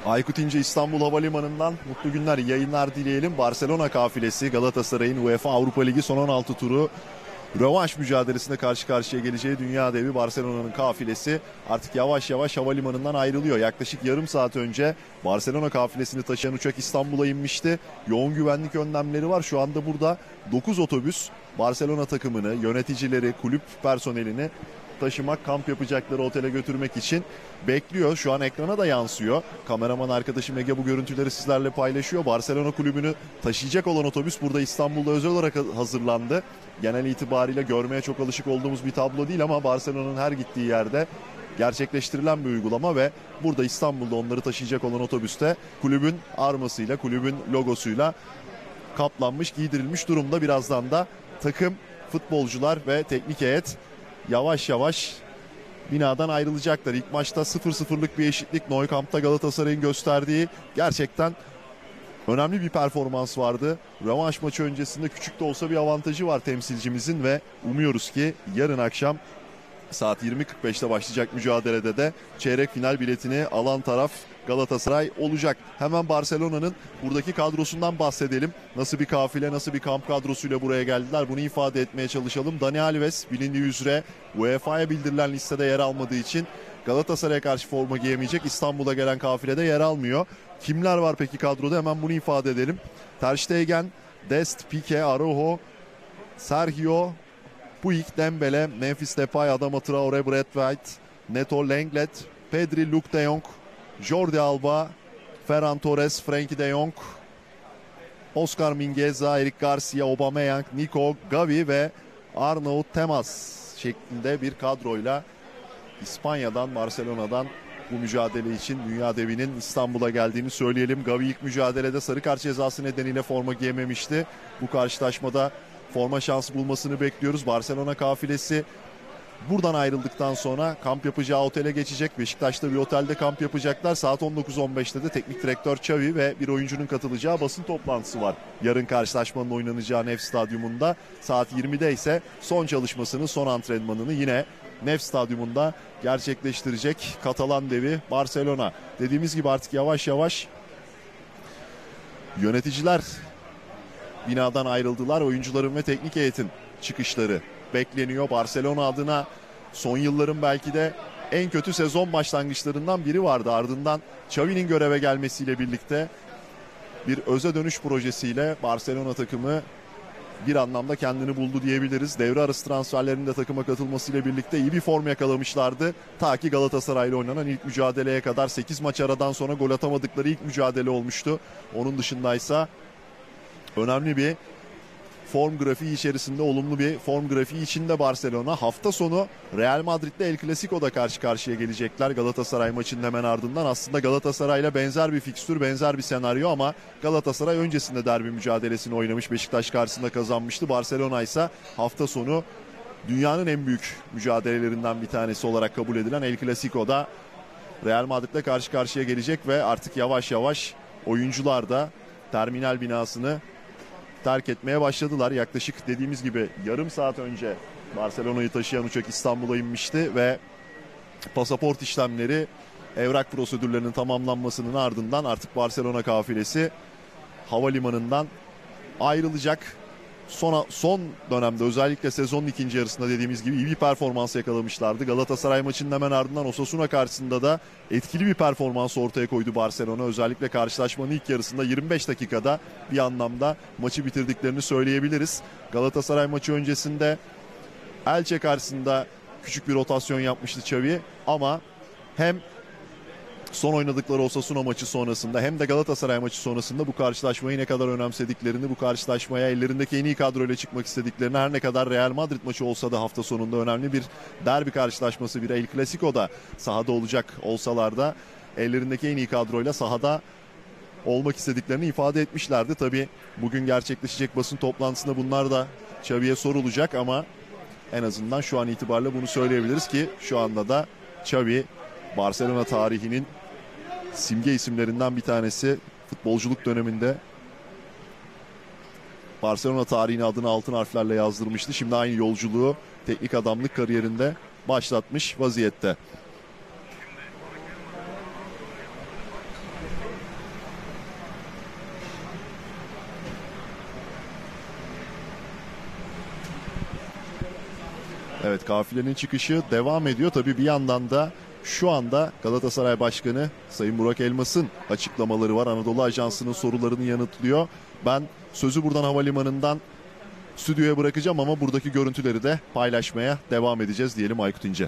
Aykut İnce İstanbul Havalimanı'ndan mutlu günler, yayınlar dileyelim. Barcelona kafilesi Galatasaray'ın UEFA Avrupa Ligi son 16 turu rövanş mücadelesinde karşı karşıya geleceği dünya devi Barcelona'nın kafilesi artık yavaş yavaş havalimanından ayrılıyor. Yaklaşık yarım saat önce Barcelona kafilesini taşıyan uçak İstanbul'a inmişti. Yoğun güvenlik önlemleri var. Şu anda burada 9 otobüs Barcelona takımını, yöneticileri, kulüp personelini taşımak, kamp yapacakları otele götürmek için bekliyor. Şu an ekrana da yansıyor. Kameraman arkadaşım Ege bu görüntüleri sizlerle paylaşıyor. Barcelona kulübünü taşıyacak olan otobüs burada İstanbul'da özel olarak hazırlandı. Genel itibariyle görmeye çok alışık olduğumuz bir tablo değil ama Barcelona'nın her gittiği yerde gerçekleştirilen bir uygulama ve burada İstanbul'da onları taşıyacak olan otobüste kulübün armasıyla, kulübün logosuyla kaplanmış, giydirilmiş durumda. Birazdan da takım, futbolcular ve teknik heyet yavaş yavaş binadan ayrılacaklar. İlk maçta 0-0'lık bir eşitlik Nou Camp'ta Galatasaray'ın gösterdiği gerçekten önemli bir performans vardı. Rövanş maçı öncesinde küçük de olsa bir avantajı var temsilcimizin ve umuyoruz ki yarın akşam saat 20.45'te başlayacak mücadelede de çeyrek final biletini alan taraf Galatasaray olacak. Hemen Barcelona'nın buradaki kadrosundan bahsedelim. Nasıl bir kafile, nasıl bir kamp kadrosuyla buraya geldiler bunu ifade etmeye çalışalım. Dani Alves bilindiği üzere UEFA'ya bildirilen listede yer almadığı için Galatasaray'a karşı forma giyemeyecek. İstanbul'a gelen kafilede yer almıyor. Kimler var peki kadroda? Hemen bunu ifade edelim. Ter Stegen, Dest, Pique, Araujo, Sergio, Puig, Dembele, Memphis Depay, Adama Traore, Brad White, Neto, Lenglet, Pedri, Luke de Jong, Jordi Alba, Ferran Torres, Frenkie de Jong, Oscar Mingueza, Eric Garcia, Aubameyang, Nico, Gavi ve Arnaut Temas şeklinde bir kadroyla İspanya'dan, Barcelona'dan bu mücadele için dünya devinin İstanbul'a geldiğini söyleyelim. Gavi ilk mücadelede sarı kart cezası nedeniyle forma giyememişti. Bu karşılaşmada forma şansı bulmasını bekliyoruz. Barcelona kafilesi buradan ayrıldıktan sonra kamp yapacağı otele geçecek. Beşiktaş'ta bir otelde kamp yapacaklar. Saat 19.15'te de teknik direktör Xavi ve bir oyuncunun katılacağı basın toplantısı var. Yarın karşılaşmanın oynanacağı Nef Stadyumunda. Saat 20'de ise son çalışmasını, son antrenmanını yine Nef Stadyumunda gerçekleştirecek Katalan devi Barcelona. Dediğimiz gibi artık yavaş yavaş yöneticiler binadan ayrıldılar. Oyuncuların ve teknik heyetin çıkışları bekleniyor. Barcelona adına son yılların belki de en kötü sezon başlangıçlarından biri vardı. Ardından Xavi'nin göreve gelmesiyle birlikte bir öze dönüş projesiyle Barcelona takımı bir anlamda kendini buldu diyebiliriz. Devre arası transferlerinde takıma katılmasıyla birlikte iyi bir form yakalamışlardı. Ta ki Galatasaray'la oynanan ilk mücadeleye kadar 8 maç aradan sonra gol atamadıkları ilk mücadele olmuştu. Onun dışındaysa önemli bir form grafiği içerisinde, olumlu bir form grafiği içinde Barcelona. Hafta sonu Real Madrid'le El Clasico'da karşı karşıya gelecekler. Galatasaray maçının hemen ardından aslında Galatasaray'la benzer bir fikstür, benzer bir senaryo ama Galatasaray öncesinde derbi mücadelesini oynamış. Beşiktaş karşısında kazanmıştı. Barcelona ise hafta sonu dünyanın en büyük mücadelelerinden bir tanesi olarak kabul edilen El Clasico'da Real Madrid'le karşı karşıya gelecek ve artık yavaş yavaş oyuncular da terminal binasını terk etmeye başladılar. Yaklaşık dediğimiz gibi yarım saat önce Barcelona'yı taşıyan uçak İstanbul'a inmişti ve pasaport işlemleri, evrak prosedürlerinin tamamlanmasının ardından artık Barcelona kafilesi havalimanından ayrılacak. Son dönemde özellikle sezonun ikinci yarısında dediğimiz gibi iyi bir performans yakalamışlardı. Galatasaray maçının hemen ardından Osasuna karşısında da etkili bir performans ortaya koydu Barcelona. Özellikle karşılaşmanın ilk yarısında 25 dakikada bir anlamda maçı bitirdiklerini söyleyebiliriz. Galatasaray maçı öncesinde Elche karşısında küçük bir rotasyon yapmıştı Xavi ama hem son oynadıkları Osasuna maçı sonrasında hem de Galatasaray maçı sonrasında bu karşılaşmayı ne kadar önemsediklerini, bu karşılaşmaya ellerindeki en iyi kadroyla çıkmak istediklerini, her ne kadar Real Madrid maçı olsa da hafta sonunda önemli bir derbi karşılaşması, bir El Clasico'da sahada olacak olsalar da ellerindeki en iyi kadroyla sahada olmak istediklerini ifade etmişlerdi. Tabii bugün gerçekleşecek basın toplantısında bunlar da Xavi'ye sorulacak ama en azından şu an itibariyle bunu söyleyebiliriz ki şu anda da Xavi Barcelona tarihinin simge isimlerinden bir tanesi. Futbolculuk döneminde Barcelona tarihine adını altın harflerle yazdırmıştı. Şimdi aynı yolculuğu teknik adamlık kariyerinde başlatmış vaziyette. Evet, kafilenin çıkışı devam ediyor. Tabii bir yandan da şu anda Galatasaray Başkanı Sayın Burak Elmas'ın açıklamaları var. Anadolu Ajansı'nın sorularını yanıtlıyor. Ben sözü buradan havalimanından stüdyoya bırakacağım ama buradaki görüntüleri de paylaşmaya devam edeceğiz diyelim Aykut İnce.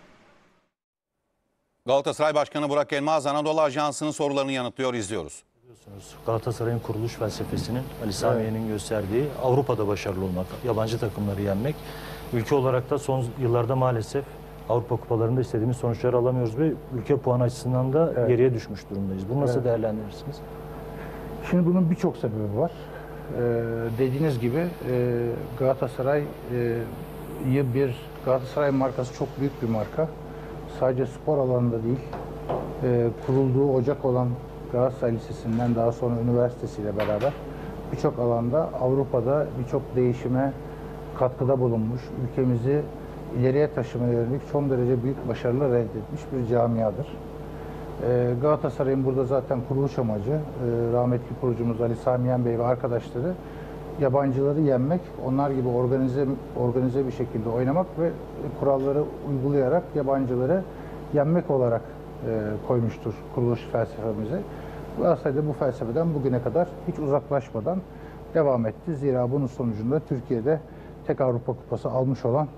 Galatasaray Başkanı Burak Elmas Anadolu Ajansı'nın sorularını yanıtlıyor, izliyoruz. Galatasaray'ın kuruluş felsefesinin Ali Sami Yen'in gösterdiği Avrupa'da başarılı olmak, yabancı takımları yenmek. Ülke olarak da son yıllarda maalesef Avrupa kupalarında istediğimiz sonuçları alamıyoruz ve ülke puan açısından da geriye düşmüş durumdayız. Bunu nasıl değerlendirirsiniz? Şimdi bunun birçok sebebi var. Dediğiniz gibi Galatasaray Galatasaray markası çok büyük bir marka. Sadece spor alanında değil, kurulduğu ocak olan Galatasaray Lisesi'nden daha sonra üniversitesiyle beraber birçok alanda Avrupa'da birçok değişime katkıda bulunmuş, ülkemizi ileriye taşımaya yönelik son derece büyük başarılar elde etmiş bir camiadır. Galatasaray'ın burada zaten kuruluş amacı, rahmetli kurucumuz Ali Sami Yen Bey ve arkadaşları yabancıları yenmek, onlar gibi organize bir şekilde oynamak ve kuralları uygulayarak yabancıları yenmek olarak koymuştur kuruluş felsefemizi. Galatasaray da bu felsefeden bugüne kadar hiç uzaklaşmadan devam etti. Zira bunun sonucunda Türkiye'de tek Avrupa Kupası almış olan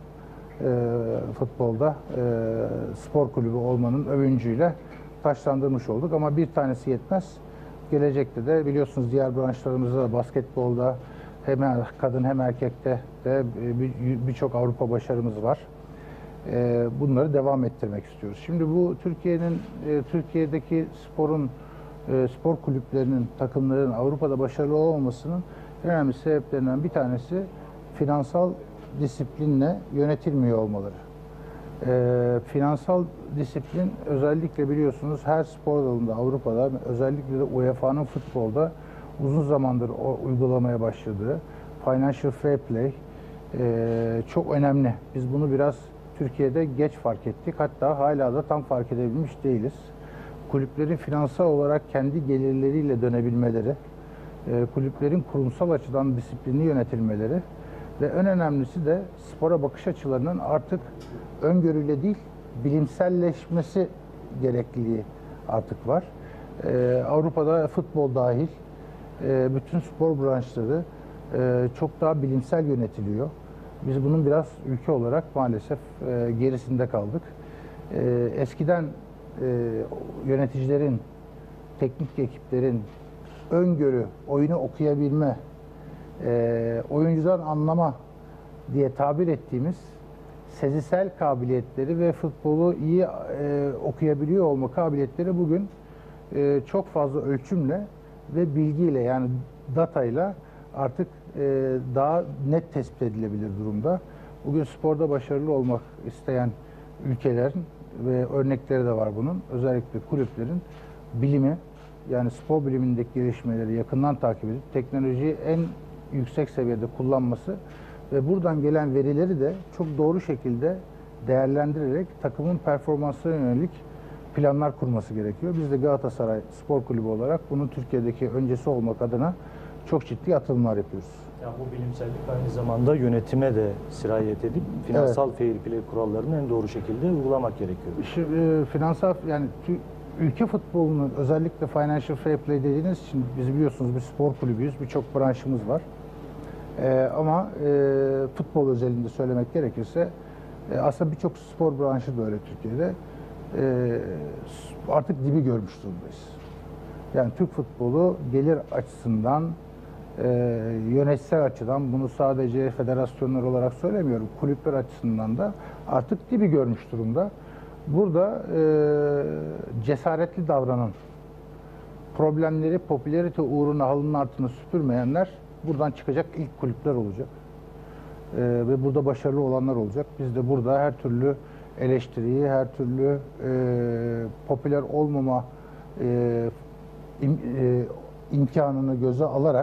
futbolda spor kulübü olmanın övüncüyle taçlandırmış olduk. Ama bir tanesi yetmez. Gelecekte de biliyorsunuz diğer branşlarımızda da basketbolda hem kadın hem erkekte de birçok Avrupa başarımız var. Bunları devam ettirmek istiyoruz. Şimdi bu Türkiye'deki spor kulüplerinin, takımların Avrupa'da başarılı olmamasının en önemli sebeplerinden bir tanesi finansal disiplinle yönetilmiyor olmaları. Finansal disiplin özellikle biliyorsunuz her spor dalında Avrupa'da, özellikle de UEFA'nın futbolda uzun zamandır uygulamaya başladığı Financial Fair Play çok önemli. Biz bunu biraz Türkiye'de geç fark ettik. Hatta hala da tam fark edebilmiş değiliz. Kulüplerin finansal olarak kendi gelirleriyle dönebilmeleri, kulüplerin kurumsal açıdan disiplinli yönetilmeleri ve en önemlisi de spora bakış açılarının artık öngörüyle değil, bilimselleşmesi gerekliliği artık var. Avrupa'da futbol dahil bütün spor branşları çok daha bilimsel yönetiliyor. Biz bunun biraz ülke olarak maalesef gerisinde kaldık. Eskiden yöneticilerin, teknik ekiplerin öngörü, oyunu okuyabilme, oyuncudan anlama diye tabir ettiğimiz sezisel kabiliyetleri ve futbolu iyi okuyabiliyor olma kabiliyetleri bugün çok fazla ölçümle ve bilgiyle, yani datayla artık daha net tespit edilebilir durumda. Bugün sporda başarılı olmak isteyen ülkelerin ve örnekleri de var bunun. Özellikle kulüplerin bilimi, yani spor bilimindeki gelişmeleri yakından takip edip teknolojiyi en yüksek seviyede kullanması ve buradan gelen verileri de çok doğru şekilde değerlendirerek takımın performansına yönelik planlar kurması gerekiyor. Biz de Galatasaray Spor Kulübü olarak bunun Türkiye'deki öncesi olmak adına çok ciddi atılımlar yapıyoruz. Yani bu bilimsellik aynı zamanda yönetime de sirayet edip finansal fair play kurallarını en doğru şekilde uygulamak gerekiyor. Şimdi finansal, yani ülke futbolunun özellikle financial fair play dediğiniz için biz biliyorsunuz bir spor kulübüyüz, birçok branşımız var. Ama futbol özelinde söylemek gerekirse aslında birçok spor branşı da öyle Türkiye'de. Artık dibi görmüş durumdayız. Yani Türk futbolu gelir açısından, yönetsel açıdan, bunu sadece federasyonlar olarak söylemiyorum, kulüpler açısından da artık dibi görmüş durumda. Burada cesaretli davranan, problemleri popülerite uğruna halının altına süpürmeyenler buradan çıkacak ilk kulüpler olacak. Ve burada başarılı olanlar olacak. Biz de burada her türlü eleştiriyi, her türlü popüler olmama imkanını göze alarak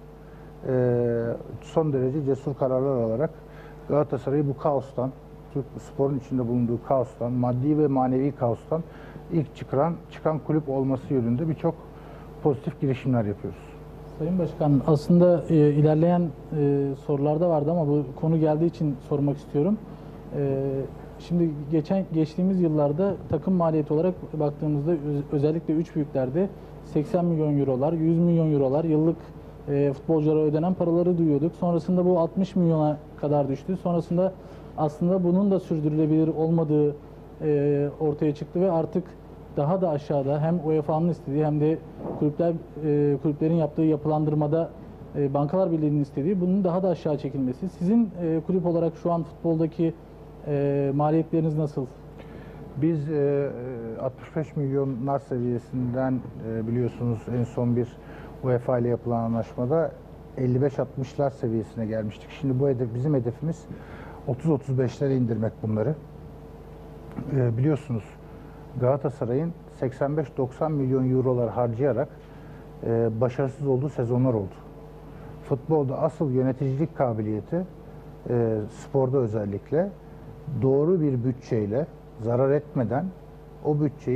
son derece cesur kararlar alarak Galatasaray'ı bu kaostan, Türk sporun içinde bulunduğu kaostan, maddi ve manevi kaostan ilk çıkan kulüp olması yönünde birçok pozitif girişimler yapıyoruz. Sayın Başkan, aslında ilerleyen sorularda vardı ama bu konu geldiği için sormak istiyorum. Şimdi geçtiğimiz yıllarda takım maliyeti olarak baktığımızda özellikle üç büyüklerde 80 milyon eurolar, 100 milyon eurolar yıllık futbolculara ödenen paraları duyuyorduk. Sonrasında bu 60 milyona kadar düştü. Sonrasında aslında bunun da sürdürülebilir olmadığı ortaya çıktı ve artık daha da aşağıda hem UEFA'nın istediği hem de kulüplerin yaptığı yapılandırmada Bankalar Birliği'nin istediği bunun daha da aşağı çekilmesi. Sizin kulüp olarak şu an futboldaki maliyetleriniz nasıl? Biz 65 milyonlar seviyesinden biliyorsunuz en son bir UEFA ile yapılan anlaşmada 55-60'lar seviyesine gelmiştik. Şimdi bu bizim hedefimiz 30-35'lere indirmek bunları. Biliyorsunuz Galatasaray'ın 85-90 milyon eurolar harcayarak başarısız olduğu sezonlar oldu. Futbolda asıl yöneticilik kabiliyeti, sporda özellikle doğru bir bütçeyle zarar etmeden o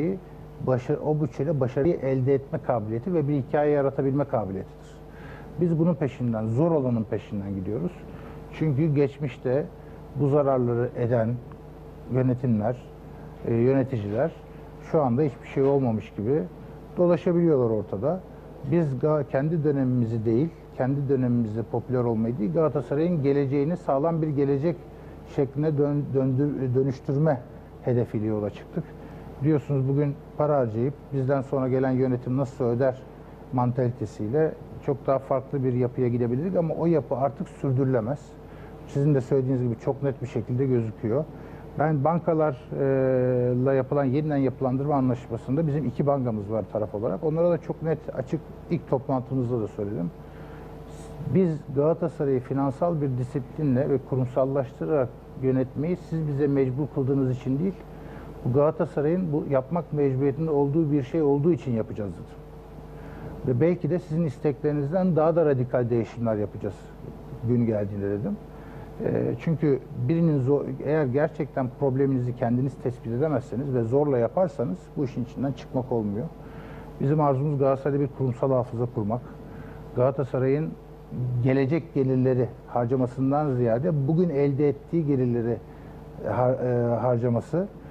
bütçeyle başarıyı elde etme kabiliyeti ve bir hikaye yaratabilme kabiliyetidir. Biz bunun peşinden, zor olanın peşinden gidiyoruz. Çünkü geçmişte bu zararları eden yönetimler, yöneticiler şu anda hiçbir şey olmamış gibi dolaşabiliyorlar ortada. Biz kendi dönemimizi değil, kendi dönemimizde popüler olmayı değil, Galatasaray'ın geleceğini sağlam bir gelecek şekline dönüştürme hedefiyle yola çıktık. Biliyorsunuz bugün para harcayıp bizden sonra gelen yönetim nasıl öder mantalitesiyle çok daha farklı bir yapıya gidebilirdik ama o yapı artık sürdürülemez. Sizin de söylediğiniz gibi çok net bir şekilde gözüküyor. Ben bankalarla yapılan yeniden yapılandırma anlaşmasında bizim 2 bankamız var taraf olarak. Onlara da çok net, açık ilk toplantımızda da söyledim. Biz Galatasaray'ı finansal bir disiplinle ve kurumsallaştırarak yönetmeyi siz bize mecbur kıldığınız için değil, bu Galatasaray'ın bu yapmak mecburiyetinde olduğu bir şey olduğu için yapacağız dedim. Ve belki de sizin isteklerinizden daha da radikal değişimler yapacağız gün geldiğinde dedim. Çünkü eğer gerçekten probleminizi kendiniz tespit edemezseniz ve zorla yaparsanız bu işin içinden çıkmak olmuyor. Bizim arzumuz Galatasaray'da bir kurumsal hafıza kurmak. Galatasaray'ın gelecek gelirleri harcamasından ziyade bugün elde ettiği gelirleri harcaması